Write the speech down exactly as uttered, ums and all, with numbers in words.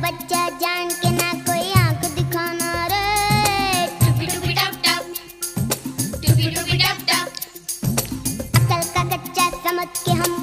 बच्चा जान के ना कोई आंख दिखाना रे। टुपी टुपी टप टप, टुपी टुपी टप टप। अकल का कच्चा समझ के हम